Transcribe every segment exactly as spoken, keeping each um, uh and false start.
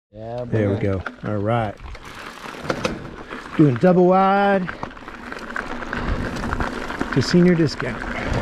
Yeah, boy. There we go. All right. Doing double wide to senior discount.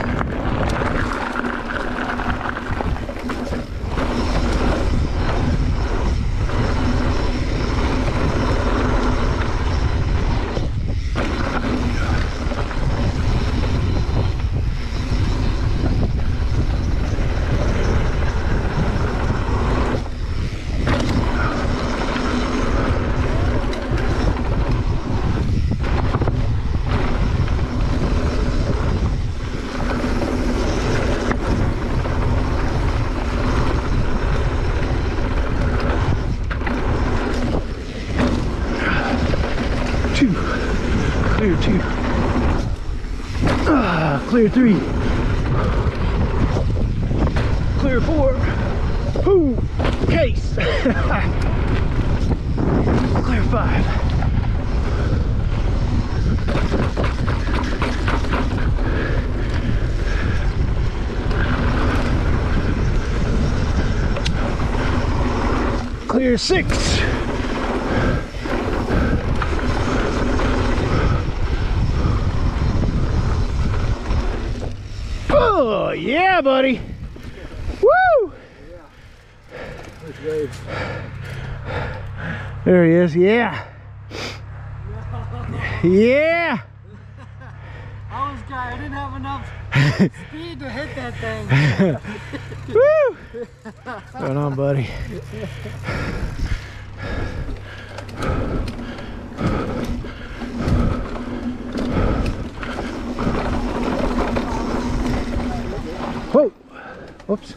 Two, clear two, ah, clear three, clear four, ooh, case, clear five, clear six, oh yeah, buddy. Woo! There he is. Yeah. Yeah. I was guy. I didn't have enough speed to hit that thing. Woo! What's going on, buddy? Whoa! Whoops.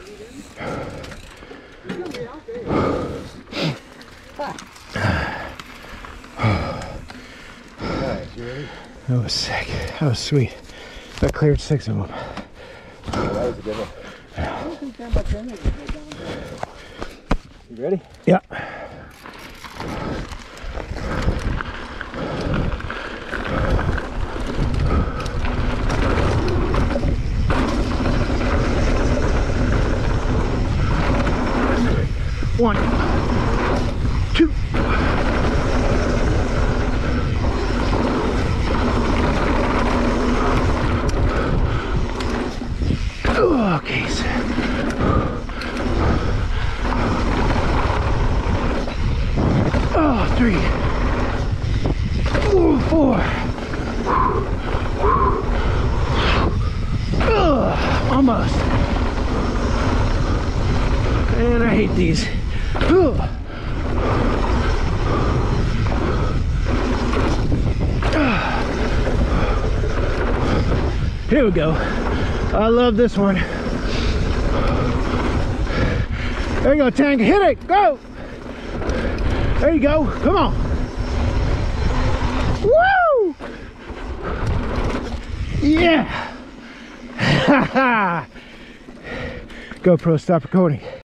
That was sick. That was sweet. I cleared six of them. That was a good one. You ready? Yeah. One, two. Oh, case. Oh, three. Oh, four. Oh, almost. And I hate these. Oh. Here we go. I love this one. There you go, Tank. Hit it. Go. There you go. Come on. Woo! Yeah. Ha ha. GoPro, stop recording.